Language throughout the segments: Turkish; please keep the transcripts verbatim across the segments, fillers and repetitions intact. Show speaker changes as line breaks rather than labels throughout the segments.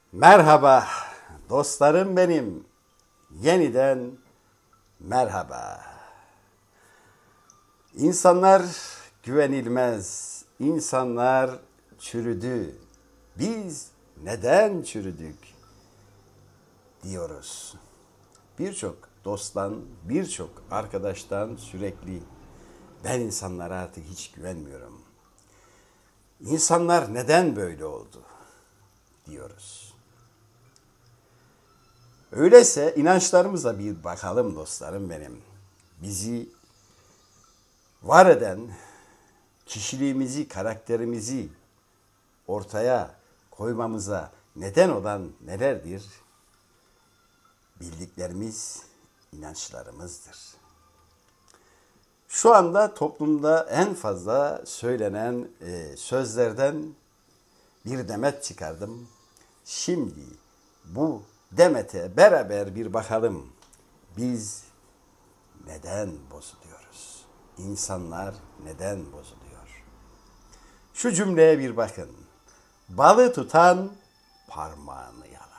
Merhaba dostlarım benim. Yeniden merhaba. İnsanlar güvenilmez. İnsanlar çürüdü. Biz neden çürüdük diyoruz. Birçok dosttan, birçok arkadaştan sürekli ben insanlara artık hiç güvenmiyorum. İnsanlar neden böyle oldu diyoruz. Öyleyse inançlarımıza bir bakalım dostlarım benim. Bizi var eden, kişiliğimizi, karakterimizi ortaya koymamıza neden olan nelerdir? Bildiklerimiz, inançlarımızdır. Şu anda toplumda en fazla söylenen e, sözlerden bir demet çıkardım. Şimdi bu demete beraber bir bakalım. Biz neden bozuluyoruz? İnsanlar neden bozuluyor? Şu cümleye bir bakın. Balı tutan parmağını yalar.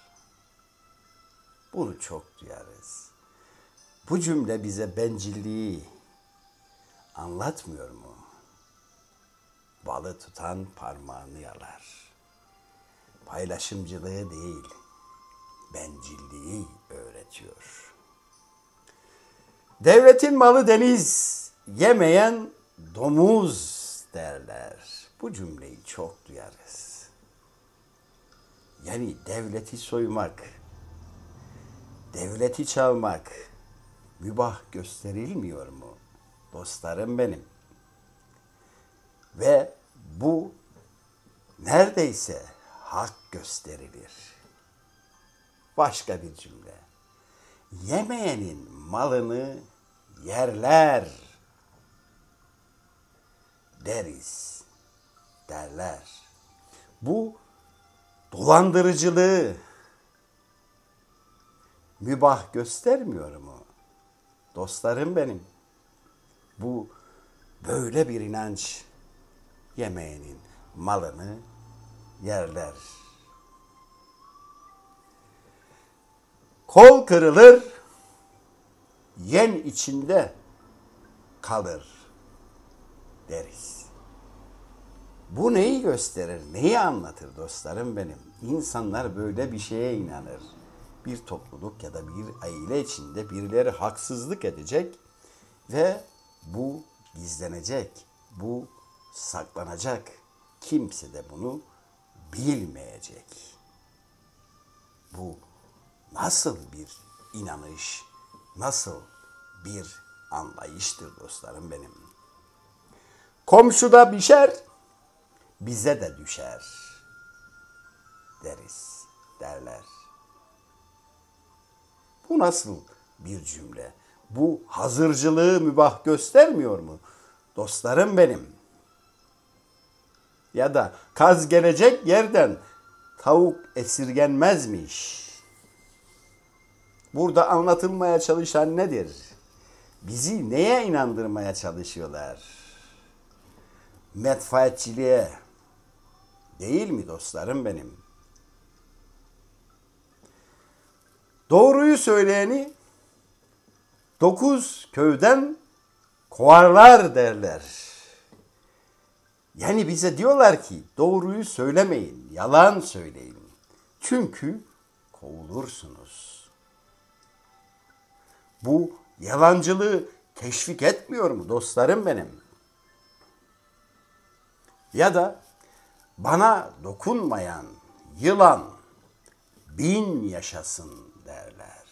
Bunu çok duyarız. Bu cümle bize bencilliği anlatmıyor mu? Balı tutan parmağını yalar. Paylaşımcılığı değil, bencilliği öğretiyor. Devletin malı deniz, yemeyen domuz derler. Bu cümleyi çok duyarız. Yani devleti soymak, devleti çalmak mübah gösterilmiyor mu? Dostlarım benim. Ve bu neredeyse hak gösterilir. Başka bir cümle. Yemeyenin malını yerler deriz, derler. Bu dolandırıcılığı mübah göstermiyor mu? Dostlarım benim. Bu böyle bir inanç, yemeyenin malını yerler. Kol kırılır, yen içinde kalır deriz. Bu neyi gösterir, neyi anlatır dostlarım benim? İnsanlar böyle bir şeye inanır. Bir topluluk ya da bir aile içinde birileri haksızlık edecek ve bu gizlenecek, bu saklanacak. Kimse de bunu bilmeyecek. Bu nasıl bir inanış, nasıl bir anlayıştır dostlarım benim. Komşuda pişer, bize de düşer deriz, derler. Bu nasıl bir cümle? Bu hazırcılığı mübah göstermiyor mu? Dostlarım benim. Ya da kaz gelecek yerden tavuk esirgenmezmiş. Burada anlatılmaya çalışan nedir? Bizi neye inandırmaya çalışıyorlar? Menfaatçiliğe. Değil mi dostlarım benim? Doğruyu söyleyeni dokuz köyden kovarlar derler. Yani bize diyorlar ki doğruyu söylemeyin, yalan söyleyin. Çünkü kovulursunuz. Bu yalancılığı teşvik etmiyor mu dostlarım benim? Ya da bana dokunmayan yılan bin yaşasın derler.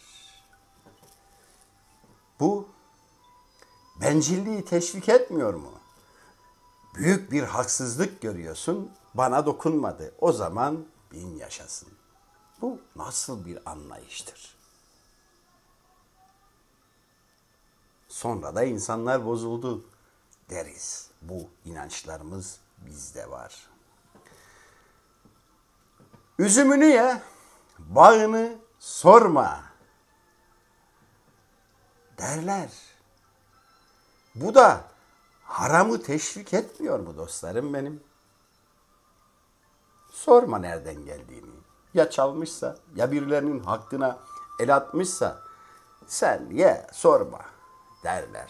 Bu bencilliği teşvik etmiyor mu? Büyük bir haksızlık görüyorsun, bana dokunmadı. O zaman bin yaşasın. Bu nasıl bir anlayıştır? Sonra da insanlar bozuldu deriz. Bu inançlarımız bizde var. Üzümünü ye, bağını sorma derler. Bu da haramı teşvik etmiyor mu dostlarım benim? Sorma nereden geldiğini. Ya çalmışsa, ya birilerinin hakkına el atmışsa sen ye sorma derler.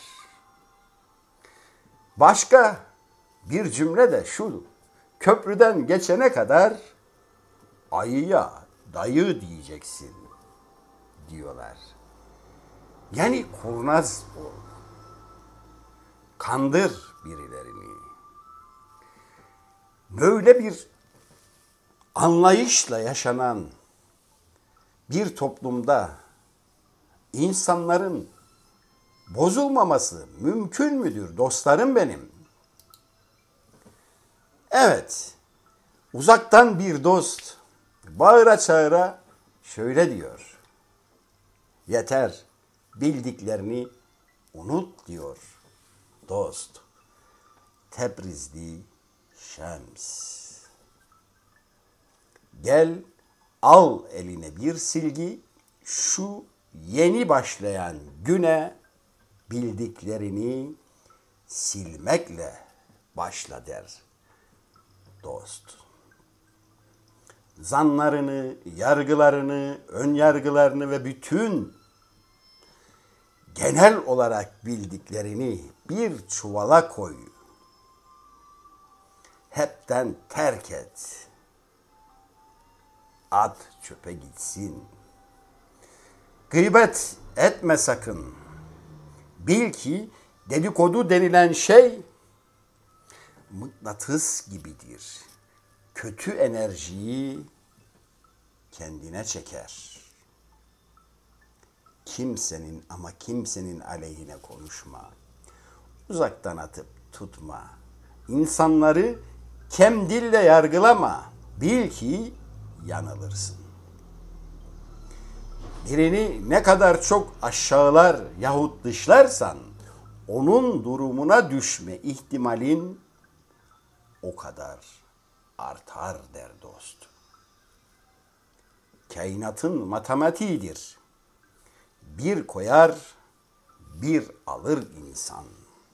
Başka bir cümle de şu: köprüden geçene kadar ayıya dayı diyeceksin diyorlar. Yani kurnaz ol. Kandır birilerini. Böyle bir anlayışla yaşanan bir toplumda insanların bozulmaması mümkün müdür dostlarım benim? Evet, uzaktan bir dost bağıra çağıra şöyle diyor: yeter, bildiklerini unut diyor dost. Tebrizli Şems. Gel al eline bir silgi, şu yeni başlayan güne bildiklerini silmekle başla der dost. Zanlarını, yargılarını, ön yargılarını ve bütün genel olarak bildiklerini bir çuvala koy. Hepten terk et. At çöpe gitsin. Gıybet etme sakın. Bil ki dedikodu denilen şey mıknatıs gibidir. Kötü enerjiyi kendine çeker. Kimsenin ama kimsenin aleyhine konuşma. Uzaktan atıp tutma. İnsanları kem dille yargılama. Bil ki yanılırsın. Birini ne kadar çok aşağılar yahut dışlarsan onun durumuna düşme ihtimalin o kadar artar der dost. Kainatın matematiğidir. Bir koyar, bir alır insan.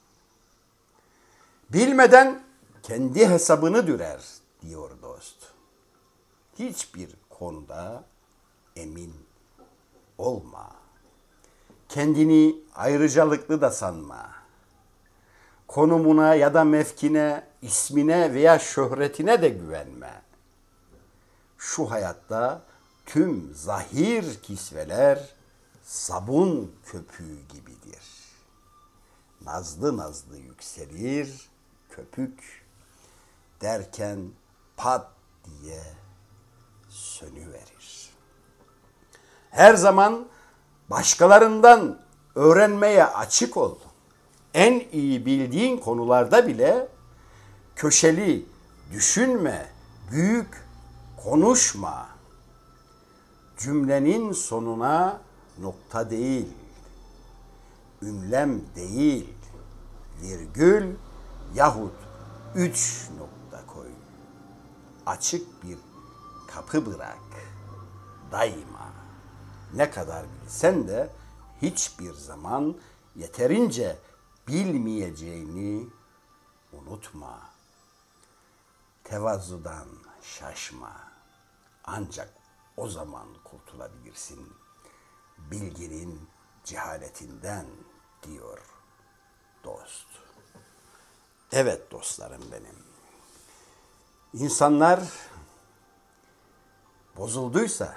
Bilmeden kendi hesabını dürer diyor dost. Hiçbir konuda emin olma. Kendini ayrıcalıklı da sanma. Konumuna ya da mevkine, ismine veya şöhretine de güvenme. Şu hayatta tüm zahir kisveler sabun köpüğü gibidir. Nazlı nazlı yükselir köpük, derken pat diye sönüverir. Her zaman başkalarından öğrenmeye açık ol. En iyi bildiğin konularda bile köşeli düşünme, büyük konuşma. Cümlenin sonuna nokta değil, ünlem değil, virgül yahut üç nokta koy. Açık bir kapı bırak. Daima ne kadar bilsen de hiçbir zaman yeterince bilmeyeceğini unutma. Tevazudan şaşma. Ancak o zaman kurtulabilirsin bilginin cehaletinden diyor dost. Evet dostlarım benim. İnsanlar bozulduysa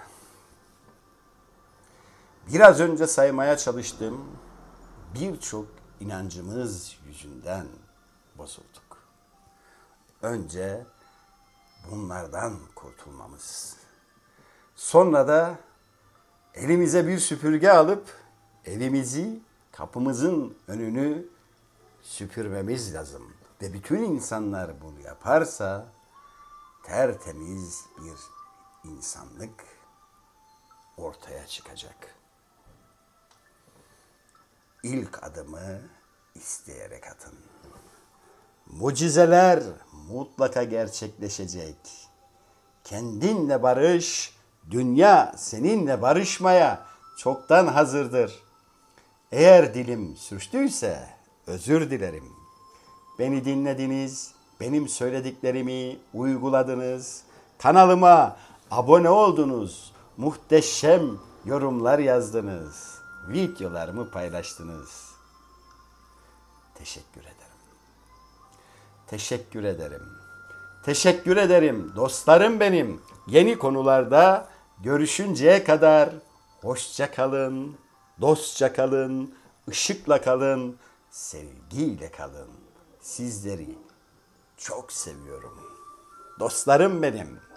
biraz önce saymaya çalıştığım birçok inancımız yüzünden bozulduk. Önce bunlardan kurtulmamız. Sonra da elimize bir süpürge alıp evimizi, kapımızın önünü süpürmemiz lazım. Ve bütün insanlar bunu yaparsa tertemiz bir insanlık ortaya çıkacak. İlk adımı isteyerek atın. Mucizeler mutlaka gerçekleşecek. Kendinle barış, dünya seninle barışmaya çoktan hazırdır. Eğer dilim sürçtüyse özür dilerim. Beni dinlediniz, benim söylediklerimi uyguladınız. Kanalıma abone oldunuz, muhteşem yorumlar yazdınız, videolarımı paylaştınız. Teşekkür ederim. Teşekkür ederim. Teşekkür ederim dostlarım benim. Yeni konularda görüşünceye kadar hoşça kalın, dostça kalın, ışıkla kalın, sevgiyle kalın. Sizleri çok seviyorum. Dostlarım benim.